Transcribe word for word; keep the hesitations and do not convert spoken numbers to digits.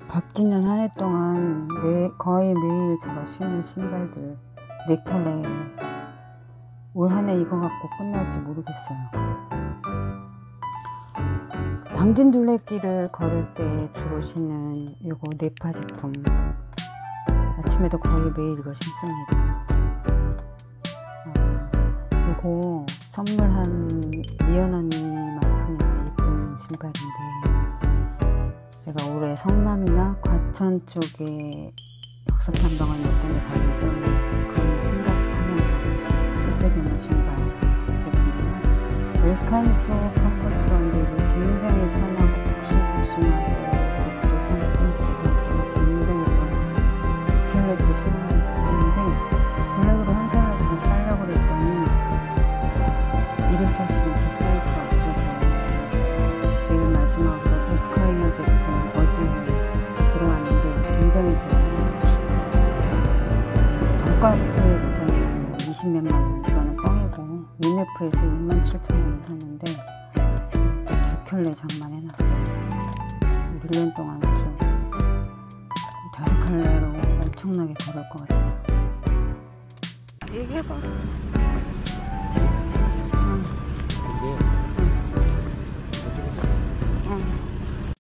값지는 한 해 동안 매, 거의 매일 제가 신은 신발들 네 켤레. 올 한 해 이거 갖고 끝날지 모르겠어요. 당진 둘레길을 걸을 때 주로 신는 요거 네파 제품. 아침에도 거의 매일 이거 신습니다. 어, 요거 선물한 미연 언니만큼이나 예쁜 신발인데, 제가 올해 성남이나 과천 쪽에 역사탐방을 몇 번을 가면서 그런 생각하면서 쓰게 되는 신발 제품이에요. 웰칸토 컴포트런데 이거 굉장히 편하고 푹신푹신하고 또 삼 센티미터 정도 굉장히 편해요. 두 켤레째 신었는데 블랙으로 한 켤레 더 사려고 그랬더니 이를 사시면 제 사이즈가 없어서 제일 마지막으로 에스콰이어 제품 어제 들어왔는데 굉장히 좋아요. 정가때부터는 이십몇만 원, 이거는 뻥이고 위메프에서 육만 칠천 원에 샀는데 두 켤레 장만해놨어요. 일 년 동안 아주 다섯 켤레로 엄청나게 걸을 것 같아요. 얘기해봐.